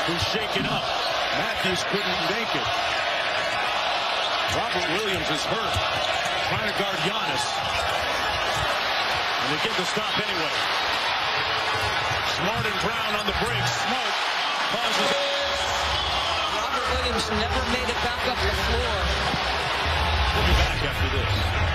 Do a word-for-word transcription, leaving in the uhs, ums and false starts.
who's shaken up. Matthews couldn't make it. Robert Williams is hurt, trying to guard Giannis. And they get the stop anyway. Smart and Brown on the break. Smart causes it. Robert Williams never made it back up the floor. We'll be back after this.